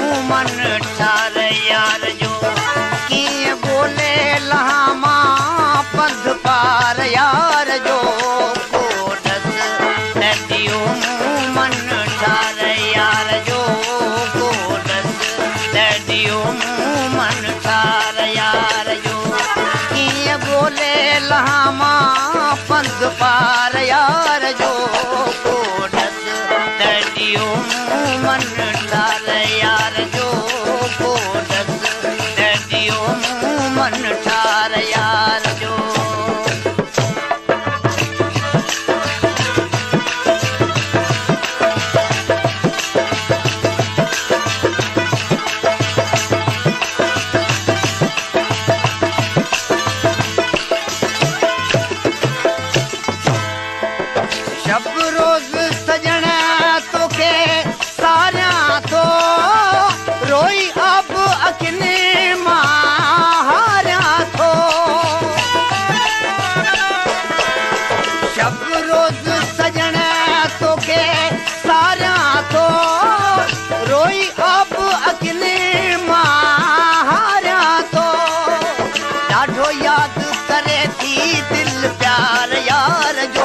मन ठार यार जो कीअं बोले लहामा पंध पार यार जो कोडस तॾियो मन ठार यार जो कोडस तॾियो मन ठार यार जो कीअं बोले लहामा पंध पार यार जो कोडस तॾियो मन ठार यार जो कोडस तॾियो मन ठार यार जो शब रोज सजण तोखे सारिया तो रोई अब अखियुनि मां हारिया थो शब रोज सजण तोखे सारिया तो रोई अब अखियुनि मां हारिया थो ॾाढो यादि करे थी दिलि प्यार यार जो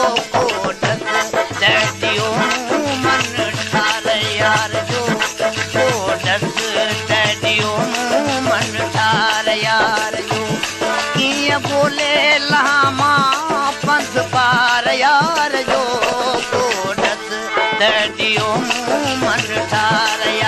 तॾियो मन ठार यार जो कोडस तॾियो मन ठार यार जो कीअं बोले लहामा पंध पार यार जो कोडस तॾियो मन ठार